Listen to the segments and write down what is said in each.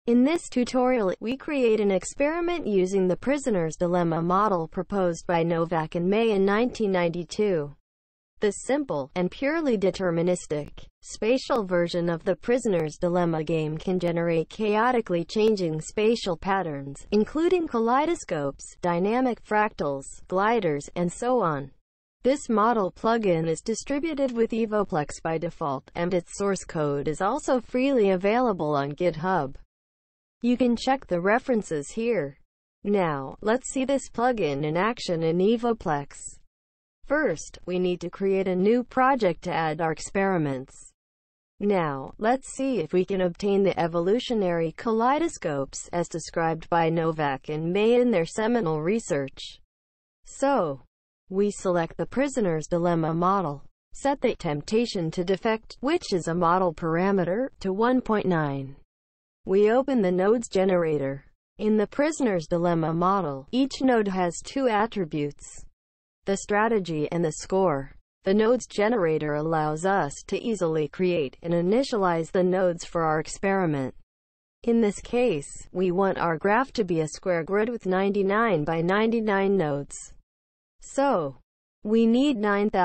In this tutorial, we create an experiment using the prisoner's dilemma model proposed by Nowak and May in 1992. This simple, and purely deterministic, spatial version of the prisoner's dilemma game can generate chaotically changing spatial patterns, including kaleidoscopes, dynamic fractals, gliders, and so on. This model plugin is distributed with Evoplex by default, and its source code is also freely available on GitHub. You can check the references here. Now, let's see this plugin in action in Evoplex. First, we need to create a new project to add our experiments. Now, let's see if we can obtain the evolutionary kaleidoscopes as described by Nowak and May in their seminal research. So, we select the prisoner's dilemma model. Set the temptation to defect, which is a model parameter, to 1.9. We open the nodes generator. In the prisoner's dilemma model, each node has two attributes: the strategy and the score. The nodes generator allows us to easily create and initialize the nodes for our experiment. In this case, we want our graph to be a square grid with 99 by 99 nodes. So, we need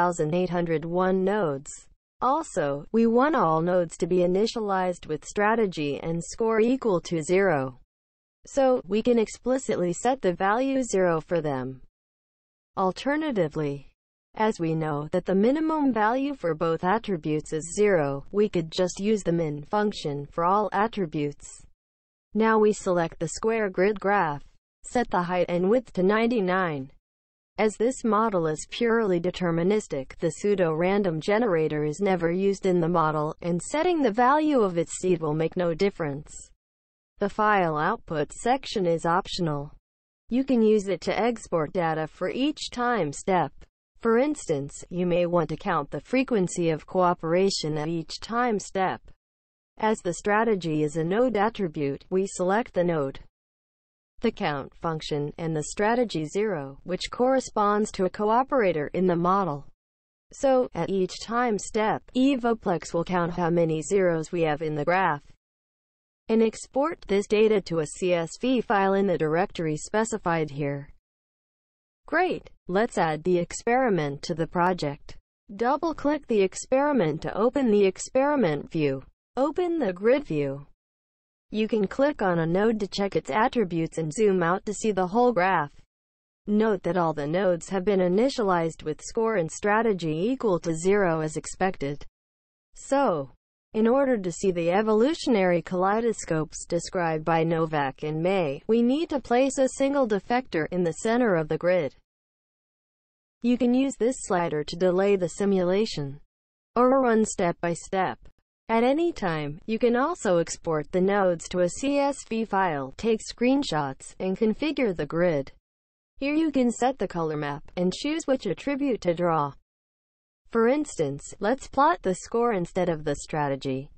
9,801 nodes. Also, we want all nodes to be initialized with strategy and score equal to 0. So, we can explicitly set the value 0 for them. Alternatively, as we know that the minimum value for both attributes is 0, we could just use the min function for all attributes. Now we select the square grid graph, set the height and width to 99. As this model is purely deterministic, the pseudo-random generator is never used in the model, and setting the value of its seed will make no difference. The file output section is optional. You can use it to export data for each time step. For instance, you may want to count the frequency of cooperation at each time step. As the strategy is a node attribute, we select the node, the count function, and the strategy 0, which corresponds to a cooperator in the model. So, at each time step, Evoplex will count how many zeros we have in the graph, and export this data to a CSV file in the directory specified here. Great! Let's add the experiment to the project. Double-click the experiment to open the experiment view. Open the grid view. You can click on a node to check its attributes and zoom out to see the whole graph. Note that all the nodes have been initialized with score and strategy equal to 0 as expected. So, in order to see the evolutionary kaleidoscopes described by Nowak and May, we need to place a single defector in the center of the grid. You can use this slider to delay the simulation, or run step by step. At any time, you can also export the nodes to a CSV file, take screenshots, and configure the grid. Here you can set the color map, and choose which attribute to draw. For instance, let's plot the score instead of the strategy.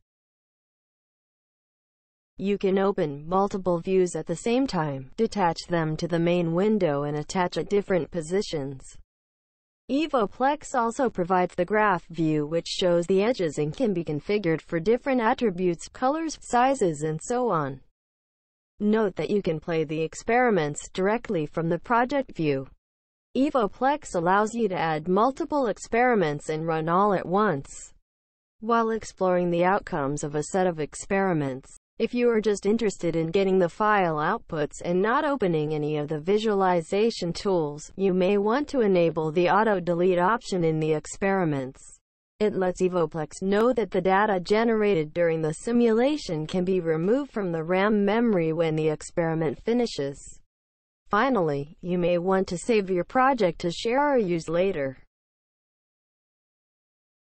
You can open multiple views at the same time, detach them to the main window and attach at different positions. Evoplex also provides the graph view, which shows the edges and can be configured for different attributes, colors, sizes, and so on. Note that you can play the experiments directly from the project view. Evoplex allows you to add multiple experiments and run all at once, while exploring the outcomes of a set of experiments. If you are just interested in getting the file outputs and not opening any of the visualization tools, you may want to enable the auto-delete option in the experiments. It lets Evoplex know that the data generated during the simulation can be removed from the RAM memory when the experiment finishes. Finally, you may want to save your project to share or use later.